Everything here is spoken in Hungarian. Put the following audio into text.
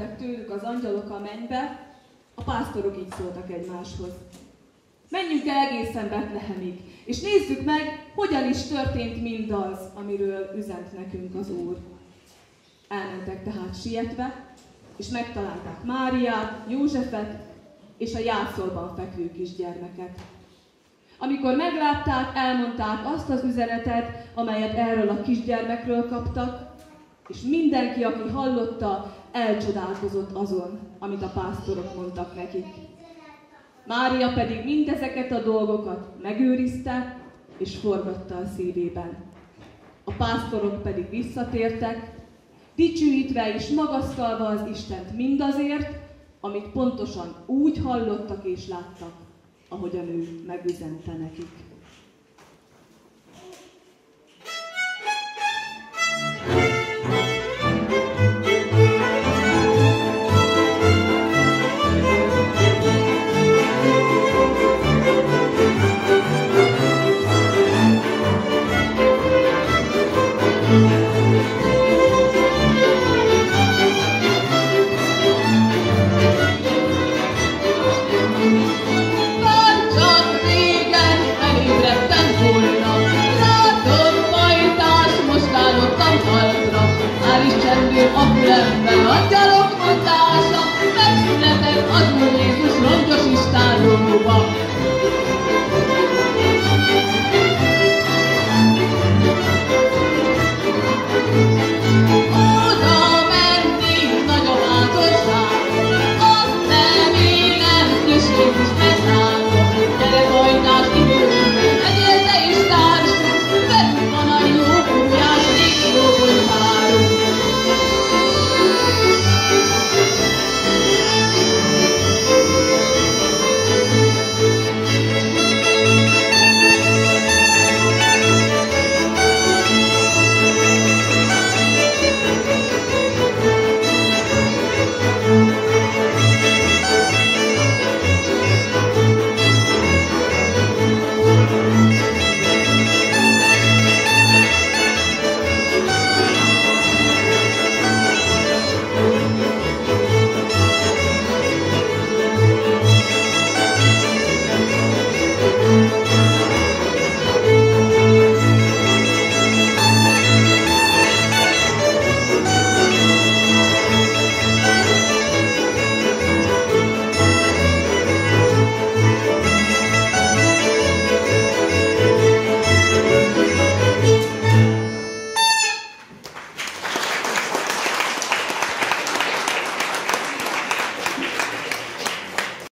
elmentek tőlük az angyalok a mennybe, a pásztorok így szóltak egymáshoz. Menjünk el egészen Betlehemig, és nézzük meg, hogyan is történt mindaz, amiről üzent nekünk az Úr. Elmentek tehát sietve, és megtalálták Máriát, Józsefet és a jászolban fekvő kisgyermeket. Amikor meglátták, elmondták azt az üzenetet, amelyet erről a kisgyermekről kaptak, és mindenki, aki hallotta, elcsodálkozott azon, amit a pásztorok mondtak nekik. Mária pedig mindezeket a dolgokat megőrizte, és forgatta a szívében. A pásztorok pedig visszatértek, dicsőítve és magasztalva az Istent mindazért, amit pontosan úgy hallottak és láttak, ahogyan ő megüzente nekik. Apulemben angyalok mondása, megszületett az Úr Jézus rongyos istállóba.